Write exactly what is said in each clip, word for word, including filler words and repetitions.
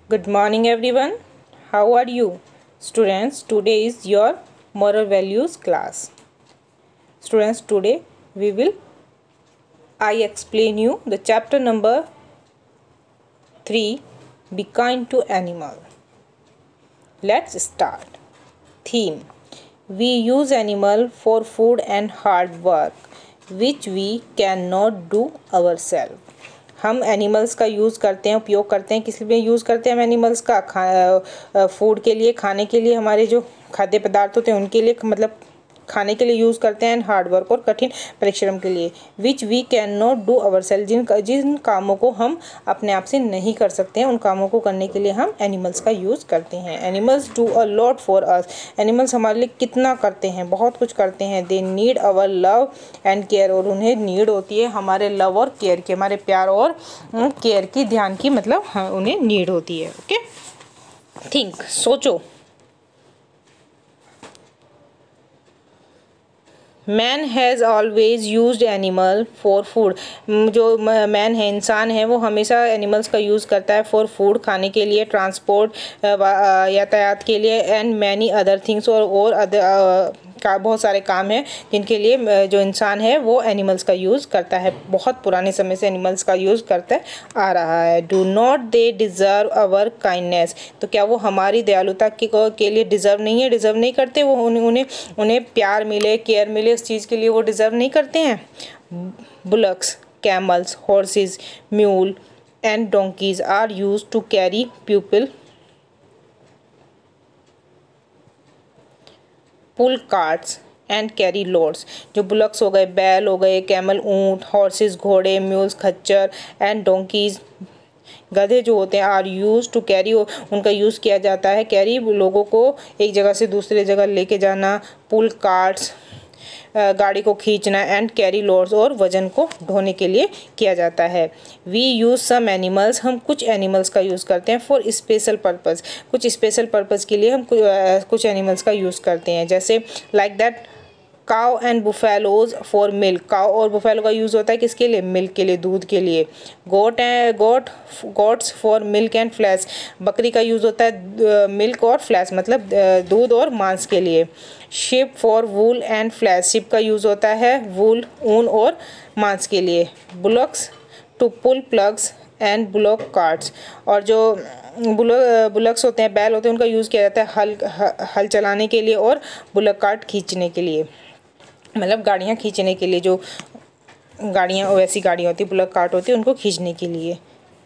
Good morning everyone. How are you? Students, today is your moral values class. Students, today we will I explain you the chapter number three, Be Kind to Animal. Let's start. Theme: We use animal for food and hard work which we cannot do ourselves. हम animals का use करते हैं, उपयोग करते हैं, किस लिए use करते हैं हम एनिमल्स का? खा फूड के लिए, खाने के लिए, हमारे जो खाद्य पदार्थ होते हैं उनके लिए, मतलब खाने के लिए यूज़ करते हैं, हार्ड वर्क और कठिन परिश्रम के लिए। Which we can not do our self, जिन जिन कामों को हम अपने आप से नहीं कर सकते हैं उन कामों को करने के लिए हम एनिमल्स का यूज़ करते हैं। Animals do a lot for us, animals हमारे लिए कितना करते हैं, बहुत कुछ करते हैं। They need our love and care, और उन्हें नीड होती है हमारे लव और केयर की, हमारे प्यार और केयर की, ध्यान की, मतलब हाँ, उन्हें नीड होती है। ओके, थिंक, सोचो। Man has always used animal for food, जो मैन है, इंसान है, वो हमेशा एनिमल्स का यूज़ करता है फॉर फूड, खाने के लिए, ट्रांसपोर्ट, यातायात के लिए, एंड मैनी अदर थिंग्स, और और अदर का बहुत सारे काम हैं जिनके लिए जो इंसान है वो एनिमल्स का यूज़ करता है। बहुत पुराने समय से एनिमल्स का यूज़ करता आ रहा है। Do not they deserve our kindness, तो क्या वो हमारी दयालुता के, के लिए डिज़र्व नहीं है, डिज़र्व नहीं करते? वो उन्हें उन्हें उन्हें प्यार मिले, केयर मिले, इस चीज़ के लिए वो डिज़र्व नहीं करते हैं? Bullocks, camels, horses, mule and donkeys are used to carry people, pull carts and carry loads. जो बुलक्स हो गए, बैल हो गए, कैमल ऊँट, हॉर्सेस घोड़े, म्यूल्स खच्चर, एंड डोंकीज गधे जो होते हैं, आर यूज टू कैरी, उनका यूज़ किया जाता है कैरी, लोगों को एक जगह से दूसरी जगह लेके जाना। पुल कार्ट्स, गाड़ी को खींचना, एंड कैरी लोड्स, और वजन को ढोने के लिए किया जाता है। वी यूज़ सम एनिमल्स, हम कुछ एनिमल्स का यूज़ करते हैं फॉर स्पेशल पर्पज़, कुछ स्पेशल पर्पज़ के लिए हम कुछ एनिमल्स का यूज़ करते हैं। जैसे like that cow and buffaloes for milk, cow और बुफेलो का यूज़ होता है किसके लिए? मिल्क के लिए, दूध के लिए। Goat and goat goats for milk and flesh, बकरी का यूज़ होता है मिल्क और फ्लैश, मतलब दूध और मांस के लिए। Sheep for wool and flesh, sheep का यूज़ होता है वूल, ऊन और मांस के लिए। Bullocks to pull ploughs and bullock carts, और जो बुलक बुलक्स होते हैं, बैल होते हैं, उनका यूज़ किया जाता है हल हल चलाने के लिए और बुलक कार्ट खींचने के लिए, मतलब गाड़ियाँ खींचने के लिए। जो गाड़ियाँ वैसी गाड़ियाँ होती है, बुलक कार्ट होती है, उनको खींचने के लिए।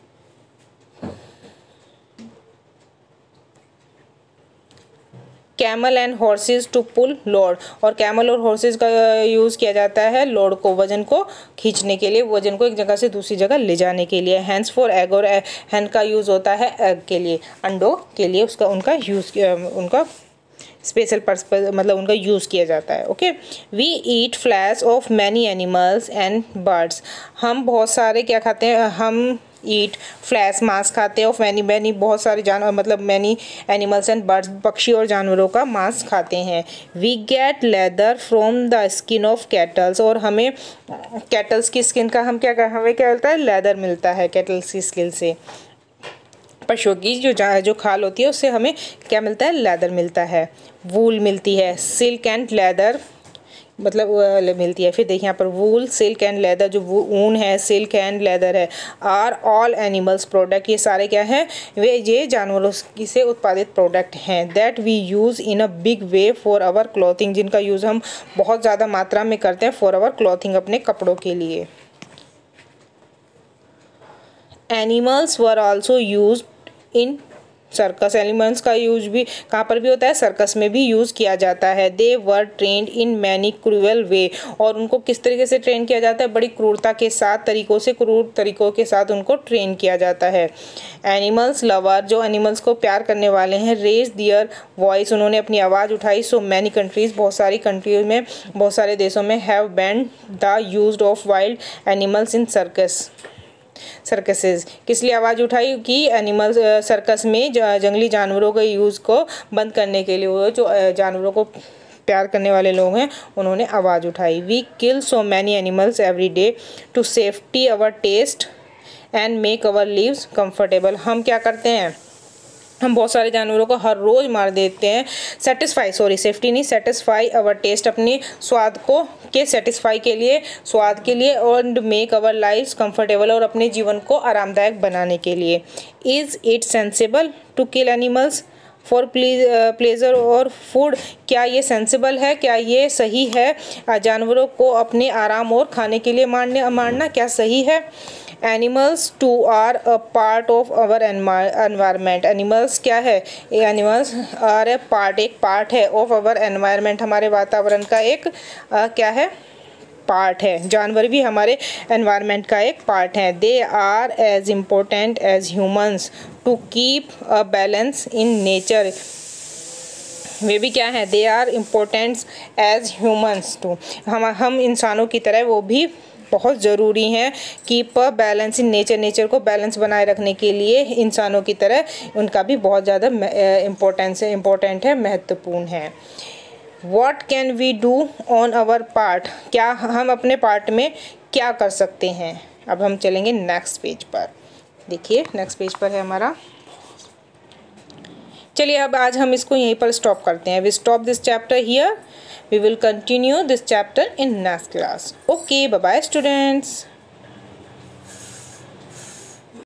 Camel and horses to pull load, और कैमल और हॉर्सेस का यूज़ किया जाता है लोड को, वजन को खींचने के लिए, वजन को एक जगह से दूसरी जगह ले जाने के लिए। हैंड्स फॉर एग, और हैंड का यूज़ होता है एग के लिए, अंडों के लिए, उसका उनका यूज़ उनका स्पेशल पर्पस, मतलब उनका यूज़ किया जाता है। Okay, we eat flesh of many animals and birds, हम बहुत सारे क्या खाते हैं? हम ईट फ्लैश, मांस खाते हैं, ऑफ मैनी मैनी बहुत सारे जानवर, मतलब मैनी एनिमल्स एंड बर्ड्स, पक्षी और जानवरों का मांस खाते हैं। We get leather from the skin of cattles, और हमें कैटल्स की स्किन का हम क्या हमें क्या मिलता है? लेदर मिलता है कैटल्स की स्किन से। पशुओं की जो जो खाल होती है उससे हमें क्या मिलता है? लेदर मिलता है। वूल मिलती है, सिल्क एंड लेदर, मतलब मिलती है। फिर देखिए यहाँ पर वूल, सिल्क एंड लेदर, जो ऊन है, सिल्क एंड लेदर है, आर ऑल एनिमल्स प्रोडक्ट, ये सारे क्या हैं? वे ये जानवरों से उत्पादित प्रोडक्ट हैं। That we use in a big way for our clothing, जिनका यूज़ हम बहुत ज़्यादा मात्रा में करते हैं फॉर आवर क्लॉथिंग, अपने कपड़ों के लिए। Animals were also use in circus, animals का यूज भी कहाँ पर भी होता है? सर्कस में भी यूज़ किया जाता है। They were trained in many cruel way, और उनको किस तरीके से ट्रेन किया जाता है? बड़ी क्रूरता के साथ, तरीकों से, क्रूर तरीकों के साथ उनको ट्रेन किया जाता है। एनिमल्स लवर, जो एनिमल्स को प्यार करने वाले हैं, रेज दियर वॉइस, उन्होंने अपनी आवाज़ उठाई। सो मैनी कंट्रीज़, बहुत सारी कंट्रीज में, बहुत सारे देशों में, have banned the use of wild animals in circus circuses, किस लिए आवाज़ उठाई? कि एनिमल्स सर्कस में जंगली जानवरों के यूज़ को बंद करने के लिए, वो जो जानवरों को प्यार करने वाले लोग हैं उन्होंने आवाज़ उठाई। We kill so many animals every day to safety our taste and make our lives comfortable, हम क्या करते हैं? हम बहुत सारे जानवरों को हर रोज़ मार देते हैं। सेटिस्फाई सॉरी सेफ्टी नहीं, सेटिस्फाई अवर टेस्ट, अपनी स्वाद को के सेटिस्फाई के लिए, स्वाद के लिए, और मेक अवर लाइफ कंफर्टेबल, और अपने जीवन को आरामदायक बनाने के लिए। Is it sensible to kill animals for pleasure और फूड, क्या ये सेंसिबल है, क्या ये सही है जानवरों को अपने आराम और खाने के लिए मारने मारना, क्या सही है? Animals too are a part of our environment, animals क्या है, एनिमल्स आर ए पार्ट, एक पार्ट है, ऑफ अवर एनवायरनमेंट, हमारे वातावरण का एक आ, क्या है, पार्ट है। जानवर भी हमारे एनवायरनमेंट का एक पार्ट है। They are as important as humans to keep a balance in nature, वे भी क्या है, they are important as humans to, हम हम इंसानों की तरह वो भी बहुत ज़रूरी हैं। Keep a balance in nature, nature को बैलेंस बनाए रखने के लिए इंसानों की तरह उनका भी बहुत ज़्यादा इम्पोर्टेंस है, इम्पोर्टेंट है, महत्वपूर्ण है। What can we do on our part, क्या हम अपने पार्ट में क्या कर सकते हैं? अब हम चलेंगे नेक्स्ट पेज पर। देखिए नेक्स्ट पेज पर है हमारा। चलिए अब आज हम इसको यहीं पर स्टॉप करते हैं। We stop this chapter here, we will continue this chapter in next class. Okay, bye bye students.